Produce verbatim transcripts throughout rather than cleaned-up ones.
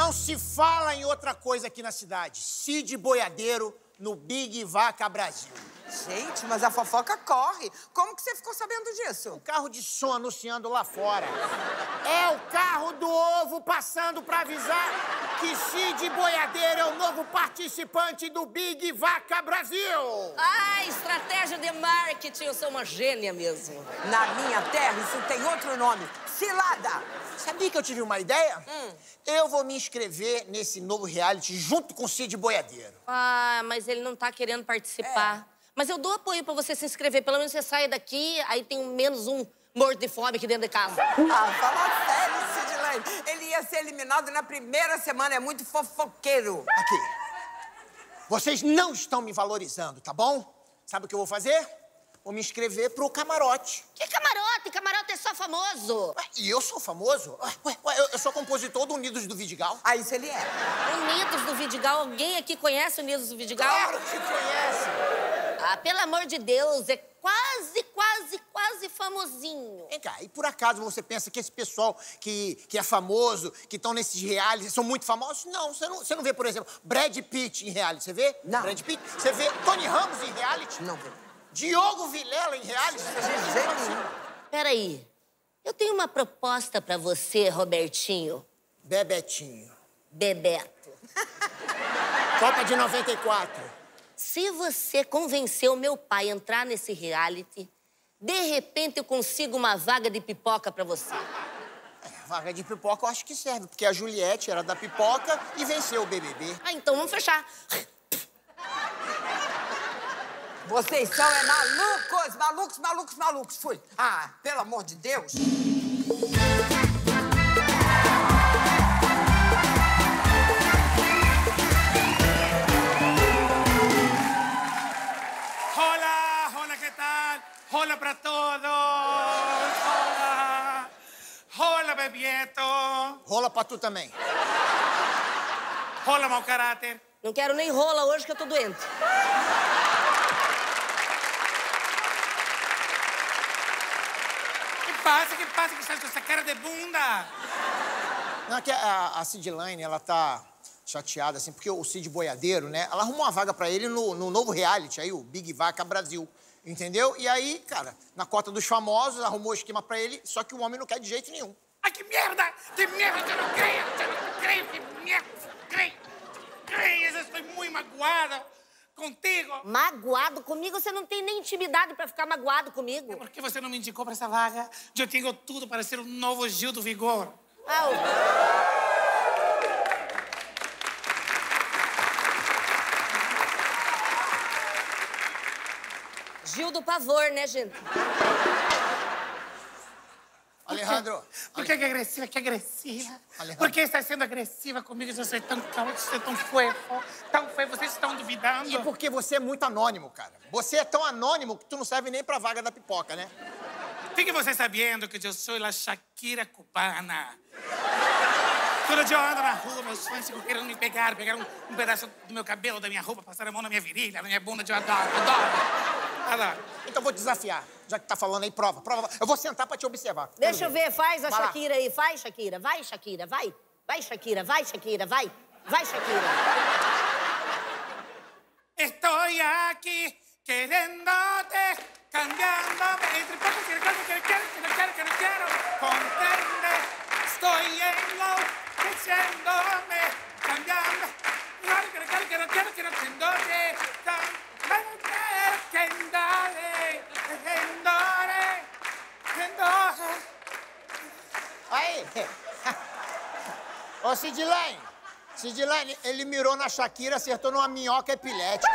Não se fala em outra coisa aqui na cidade. Cid Boiadeiro no Big Vaca Brasil. Gente, mas a fofoca corre. Como que você ficou sabendo disso? O carro de som anunciando lá fora. É o carro do ovo passando pra avisar que Cid Boiadeiro é o novo participante do Big Vaca Brasil. Ah, estratégia de marketing. Eu sou uma gênia mesmo. Na minha terra, isso tem outro nome. Cilada! Sabia que eu tive uma ideia? Hum. Eu vou me inscrever nesse novo reality junto com Cid Boiadeiro. Ah, mas ele não tá querendo participar. É. Mas eu dou apoio pra você se inscrever. Pelo menos você sai daqui, aí tem menos um morto de fome aqui dentro de casa. Ah, fala sério, Sidlane. Ele ia ser eliminado na primeira semana. É muito fofoqueiro. Aqui. Vocês não estão me valorizando, tá bom? Sabe o que eu vou fazer? Vou me inscrever pro camarote. Que camarote? Camarote é só famoso. Ué, e eu sou famoso? Ué, ué, eu, eu sou compositor do Unidos do Vidigal. Ah, isso ele é. Unidos do Vidigal? Alguém aqui conhece Unidos do Vidigal? Claro que conhece. Ah, pelo amor de Deus, é quase, quase, quase famosinho. Vem cá, e por acaso você pensa que esse pessoal que, que é famoso, que estão nesses realities, são muito famosos? Não, você não, você não vê, por exemplo, Brad Pitt em reality, você vê? Não. Brad Pitt? Você vê Tony Ramos em reality? Não vê. Diogo Vilela em reality? Você vê? De jeito nenhum. Peraí, eu tenho uma proposta pra você, Robertinho. Bebetinho. Bebeto. Copa de noventa e quatro. Se você convencer o meu pai a entrar nesse reality, de repente eu consigo uma vaga de pipoca pra você. É, vaga de pipoca eu acho que serve, porque a Juliette era da pipoca e venceu o B B B. Ah, então vamos fechar. Vocês são é malucos, malucos, malucos, malucos. Fui. Ah, pelo amor de Deus. Hola, hola, ¿qué tal? Hola para todos. Hola. Hola, Bebieto. Rola pra tu também. Hola, mau caráter. Não quero nem rola hoje que eu tô doente. ¿Qué pasa? ¿Qué pasa? ¿Qué estás con esa cara de bunda? Não, é que a, a Sidlane, ela tá chateada, assim, porque o Cid Boiadeiro, né, ela arrumou uma vaga pra ele no, no novo reality, aí, o Big Vaca Brasil, entendeu? E aí, cara, na cota dos famosos, arrumou o esquema pra ele, só que o homem não quer de jeito nenhum. ¡Ay, qué mierda! ¡Qué mierda! ¡Yo no creo! ¡Yo no creo! ¡Qué mierda! ¡Creo! ¡Creo! Estoy muy magoado contigo. Magoado comigo? Você não tem nem intimidade pra ficar magoado comigo. ¿Por qué você não me indicou para essa vaga? Eu tenho tudo para ser o novo Gil do Vigor. Ah, o... Gil do Pavor, né, gente? Alejandro. Por que que é agressiva? Que agressiva? Alejandro. Por que está sendo agressiva comigo? Eu sou tão calmo, eu sou tão fofo, tão fofo. Vocês estão duvidando? E porque você é muito anônimo, cara. Você é tão anônimo que tu não serve nem pra vaga da pipoca, né? Fique você sabendo que eu sou a Shakira cubana. Quando eu ando na rua, meus fãs ficam querendo me pegar, pegaram um, um pedaço do meu cabelo, da minha roupa, passaram a mão na minha virilha, na minha bunda, eu adoro, adoro. Adoro. Então vou te desafiar. Já que tá falando aí, prova, prova. Eu vou sentar pra te observar. Deixa eu ver, faz a Vai lá. Shakira aí. Faz, Shakira. Vai, Shakira, vai. Vai, Shakira, vai, Shakira, vai. Vai, Shakira. Estou aqui querendo-te, cambiando-me entre pouco, quero, quero, quero, quero, quero, quero, quero, quero, comprende. Estou enlouqueciendo-me, cambiando. Quero, quero, quero, quero, quero, quero, quero, Aí. Ô, Sidlane. Sidlane, ele mirou na Shakira, acertou numa minhoca epilética.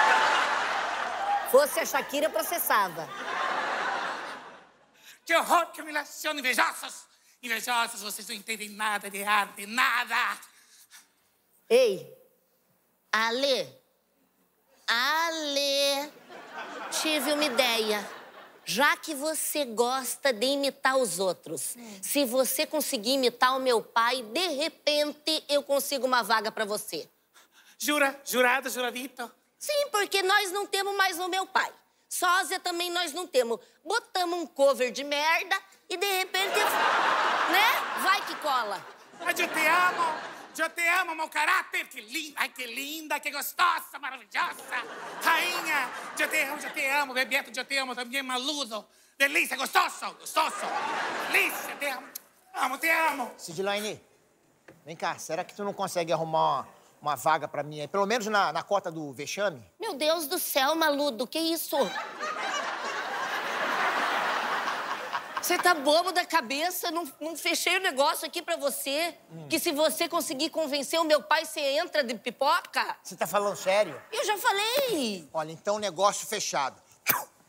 Fosse a Shakira, processava. Que horror, que humilhação, invejosos. Invejosos, vocês não entendem nada de arte, nada. Ei, Ale. Ale. Tive uma ideia. Já que você gosta de imitar os outros, hum. se você conseguir imitar o meu pai, de repente eu consigo uma vaga pra você. Jura? Jurado, juradito? Sim, porque nós não temos mais o meu pai. Sósia também nós não temos. Botamos um cover de merda e de repente, né? Vai que cola. Mas eu te amo. Eu te amo, meu caráter. Que linda, ai, que linda, que gostosa, maravilhosa. Rainha, eu te amo, eu te amo. Bebeto, eu te amo também, maludo. Delícia, gostoso, gostoso. Delícia, te amo. Amo, te amo. Sidlaine, vem cá, será que tu não consegue arrumar uma, uma vaga pra mim aí? Pelo menos na, na cota do vexame? Meu Deus do céu, maludo, que isso? Você tá bobo da cabeça? Não, não fechei o negócio aqui pra você. Hum. Que se você conseguir convencer o meu pai, você entra de pipoca? Você tá falando sério? Eu já falei. Olha, então negócio fechado.